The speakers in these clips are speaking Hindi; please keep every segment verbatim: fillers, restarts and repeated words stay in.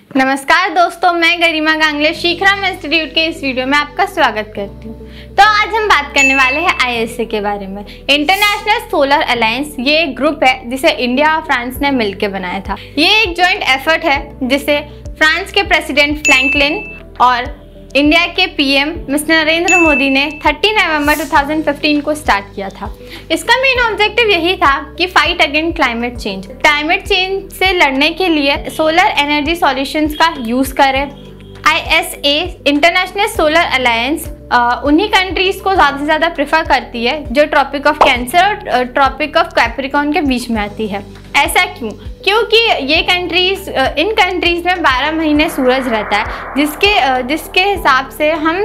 नमस्कार दोस्तों, मैं गरिमा गांगले शिखरम इंस्टीट्यूट के इस वीडियो में आपका स्वागत करती हूँ। तो आज हम बात करने वाले हैं आई एस ए के बारे में। इंटरनेशनल सोलर अलायंस ये एक ग्रुप है जिसे इंडिया और फ्रांस ने मिलकर बनाया था। ये एक जॉइंट एफर्ट है जिसे फ्रांस के प्रेसिडेंट फ्रैंकलिन और इंडिया के P M mister Narendra Modi ने तीस नवंबर दो हज़ार पंद्रह को स्टार्ट किया था। इसका मेन ऑब्जेक्टिव यही था कि fight against climate change climate change से लड़ने के लिए सोलर एनर्जी सॉल्यूशंस का यूज़ करें। I S A International Solar Alliance उन्हीं कंट्रीज़ को ज़्यादा से ज़्यादा प्रेफर करती है जो ट्रॉपिक ऑफ कैंसर और ट्रॉपिक ऑफ कैप्रिकॉर्न के बीच में आती है। ऐसा क्यों? क्योंकि ये कंट्रीज़ इन कंट्रीज़ में बारह महीने सूरज रहता है, जिसके जिसके हिसाब से हम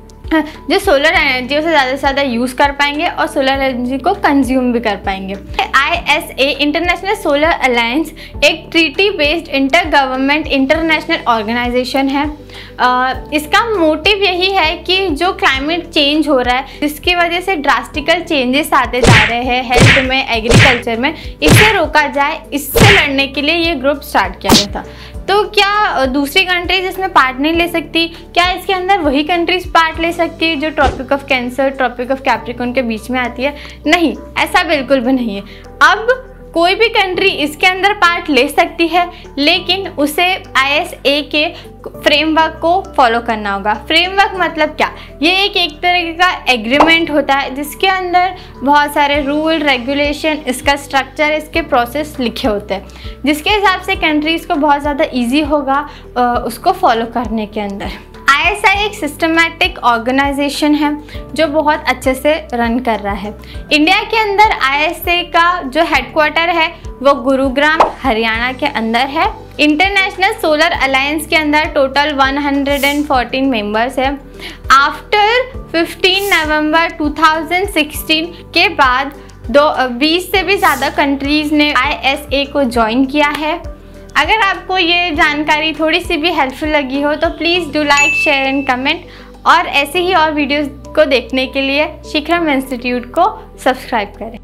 जो सोलर एनर्जी उसे ज़्यादा से ज़्यादा यूज़ कर पाएंगे और सोलर एनर्जी को कंज्यूम भी कर पाएंगे। I S A International Solar Alliance एक treaty based inter government international organisation है। आ, इसका मोटिव यही है कि जो क्लाइमेट चेंज हो रहा है, जिसकी वजह से ड्रास्टिकल चेंजेस आते जा रहे हैं हेल्थ में, एग्रीकल्चर में, इसे रोका जाए। इससे लड़ने के लिए ये ग्रुप स्टार्ट किया गया था। तो क्या दूसरी कंट्रीज इसमें पार्ट नहीं ले सकती? क्या इसके अंदर वही कंट्रीज पार्ट ले सकती है जो Tropic of Cancer, Tropic of Capricorn के बीच में आती है? नहीं, ऐसा बिल्कुल भी नहीं है। अब कोई भी कंट्री इसके अंदर पार्ट ले सकती है, लेकिन उसे आई एस ए के फ्रेमवर्क को फॉलो करना होगा। फ्रेमवर्क मतलब क्या? ये एक एक तरह का एग्रीमेंट होता है जिसके अंदर बहुत सारे रूल, रेगुलेशन, इसका स्ट्रक्चर, इसके प्रोसेस लिखे होते हैं, जिसके हिसाब से कंट्रीज़ को बहुत ज़्यादा इजी होगा उसको फॉलो करने के अंदर। आई एस ए एक सिस्टमैटिक ऑर्गेनाइजेशन है जो बहुत अच्छे से रन कर रहा है। इंडिया के अंदर आई एस ए का जो हेडक्वार्टर है वो गुरुग्राम, हरियाणा के अंदर है। इंटरनेशनल सोलर अलायंस के अंदर टोटल एक सौ चौदह मेंबर्स हैं। आफ्टर पंद्रह नवंबर दो हज़ार सोलह के बाद दो बीस से भी ज़्यादा कंट्रीज़ ने आई एस ए को ज्वाइन किया है। अगर आपको ये जानकारी थोड़ी सी भी हेल्पफुल लगी हो तो please do like, share and comment, और ऐसे ही और वीडियोस को देखने के लिए शिखरम इंस्टीट्यूट को सब्सक्राइब करें।